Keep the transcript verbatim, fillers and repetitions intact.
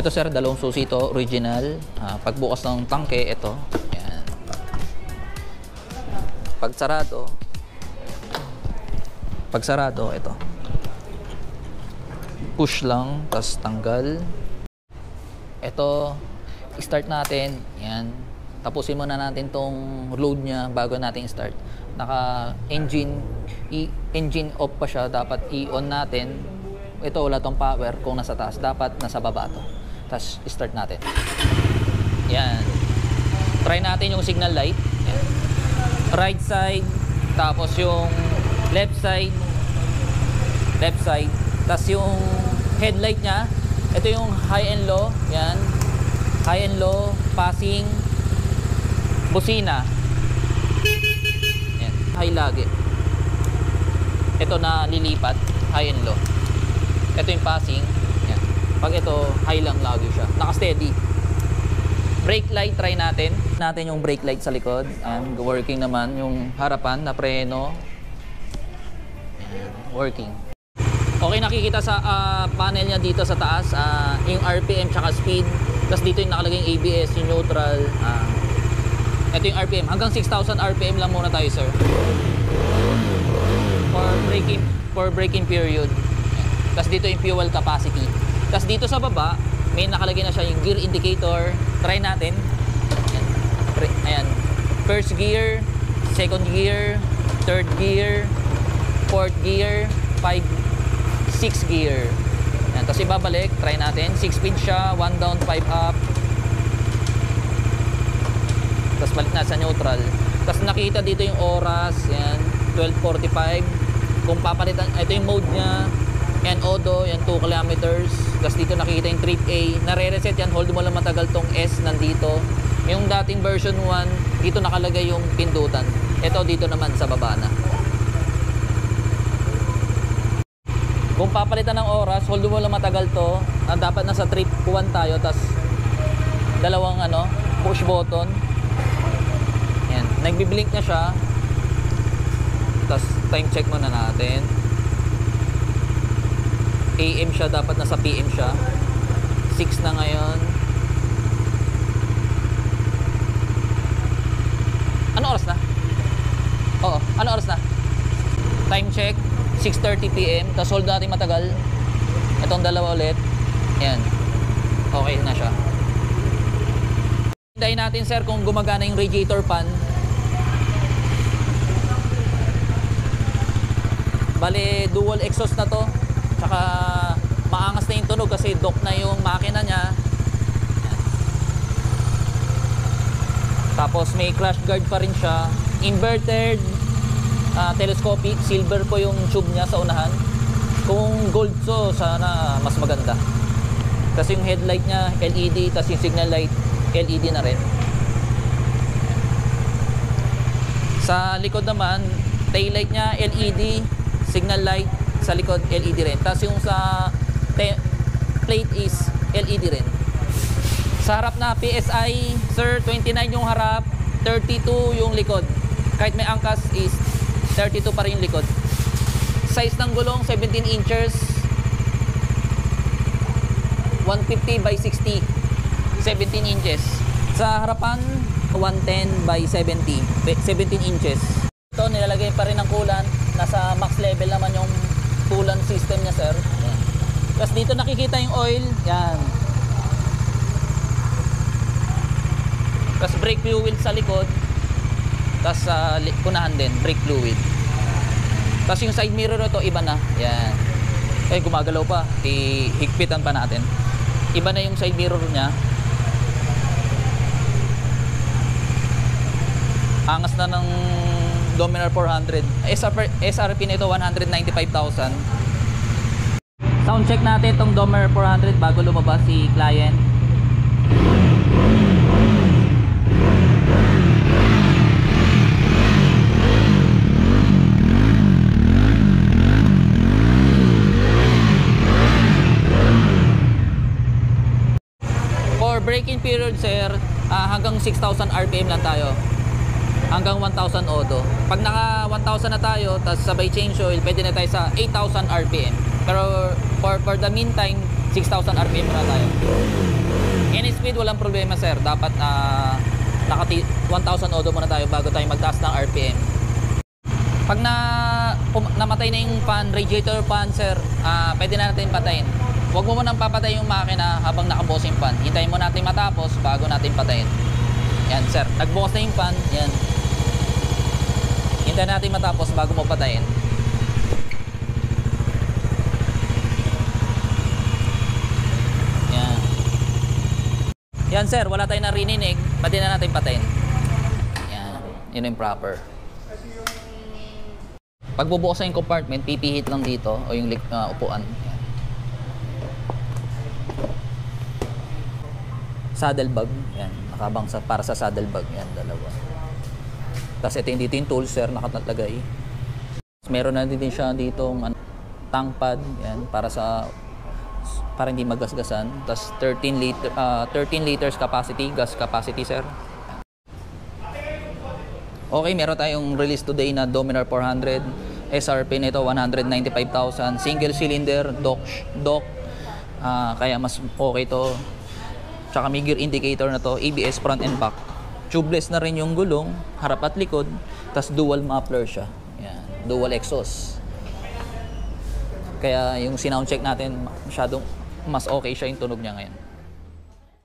Ito sir, dalawang susi ito, original. Uh, pagbukas ng tangke, ito. Ayan. Pag sarado, pag sarado, ito. Push lang, tapos tanggal. Ito, start natin. Ayan. Tapusin muna natin tong load niya bago natin start. Naka engine, i engine off pa siya, dapat i-on natin. Ito wala tong power kung nasa taas, dapat nasa baba to. Tapos start natin. Yan. Try natin yung signal light. Yan. Right side, tapos yung left side, left side. Tapos yung headlight niya, ito yung high and low. Yan. High and low, passing, busina. Yan. High lagi. Ito na lilipat, high and low. Ito yung passing. Yan. Pag ito, high lang lagi siya. Naka-steady. Brake light, try natin. Natin yung brake light sa likod. And working naman yung harapan na preno. Yan. Working. Okay, nakikita sa uh, panel niya dito sa taas, uh, yung R P M tsaka speed. Tapos dito yung nakalagay yung A B S, yung neutral. Uh, ito yung R P M. Hanggang six thousand R P M lang muna tayo, sir. For braking, for braking period. Tapos dito yung fuel capacity. Tapos dito sa baba, may nakalagay na siya yung gear indicator. Try natin. Ayan. Ayan. First gear, second gear, third gear, fourth gear, five, six gear. Ayan. Tapos ibabalik. Try natin. six speed siya. one down, five up. Tapos balik na sa neutral. Tapos nakita dito yung oras. Ayan. twelve forty-five. Kung papalitan, ito yung mode niya. Yan, Odo, yan two kilometers. Tapos dito nakikita yung trip A. Nare-reset yan, hold mo lang matagal tong S nandito. Yung dating version one, dito nakalagay yung pindutan. Ito dito naman sa baba na. Kung papalitan ng oras, hold mo lang matagal to. Ah, dapat nasa trip one tayo. Tapos dalawang ano, push button. Yan, nagbi-blink na siya. Tapos time check muna natin. A M siya, dapat nasa P M siya. six na ngayon. Ano oras na? Oo, ano oras na? Time check, six thirty P M. Tapos hold natin matagal. Itong dalawa ulit. Ayan. Okay na siya. Hintayin natin, sir, kung gumagana yung radiator fan. Bale, dual exhaust na to. Tsaka maangas na yung tunog kasi dock na yung makina niya. Ayan. Tapos may crash guard pa rin siya. Inverted, uh, telescopic, silver po yung tube niya sa unahan. Kung gold to, sana mas maganda. Kasi yung headlight niya L E D, tapos yung signal light L E D na rin. Sa likod naman, tail light niya L E D, signal light sa likod L E D rin. Tapos yung sa plate is L E D rin. Sa harap na P S I, sir, twenty-nine yung harap, thirty-two yung likod. Kahit may angkas is thirty-two pa rin yung likod. Size ng gulong seventeen inches, one fifty by sixty, seventeen inches. Sa harapan one ten by seventy, seventeen inches. Ito nilalagay pa rin ng coolant. Nasa max level naman yung coolant system niya, sir. Yan. Tapos dito nakikita yung oil. Yan. Tapos brake fluid sa likod. Tapos sa uh, punahan din, brake fluid. Tapos yung side mirror ito, iba na. Yan. Eh, gumagalaw pa. Ihigpitan pa natin. Iba na yung side mirror niya. Angas na ng Dominar four hundred. S R P nito one hundred ninety-five thousand. Sound check natin itong Dominar four hundred bago lumabas si client. For braking period, sir, uh, hanggang six thousand R P M lang tayo. Hanggang one thousand odo. Pag naka one thousand na tayo, tapos sabay change oil, pwede na tayo sa eight thousand R P M. Pero for, for the meantime, six thousand R P M muna tayo. Any speed, walang problema sir. Dapat na uh, naka one thousand odo muna tayo bago tayo magtaas ng R P M. Pag na pum, namatay na yung fan, radiator fan sir, uh, pwede na natin patayin. Huwag mo munang papatay yung makina habang nakabukas yung fan. Hintayin mo natin matapos bago natin patayin. Yan sir, nagbukas na yung fan. Yan. Hintayin natin matapos bago mo patayin. Yan. Yan sir, wala tayong narinig. Pwede na natin patayin. Yan. Yun yung proper. Pag bubukas yung compartment, pipihit lang dito o yung uh, upuan. Saddle bag, yan, nakabang sa, para sa saddle bag, yan, dalawa. Tapos ito yung dito yung tool sir, nakatalagay. Meron na din siya dito ano, tank pad, yan, para sa para hindi magasgasan. Tapos thirteen liter, uh, thirteen liters capacity, gas capacity sir. Okay, meron tayong release today na Dominar four hundred. S R P nito one hundred ninety-five thousand, single cylinder, dock, dock. Uh, kaya mas okay to. Tsaka may gear indicator na to, A B S front and back. Tubeless na rin yung gulong, harap at likod. Tapos dual muffler siya. Yan, dual exhaust. Kaya yung sinound check natin, masyadong mas okay siya yung tunog niya ngayon.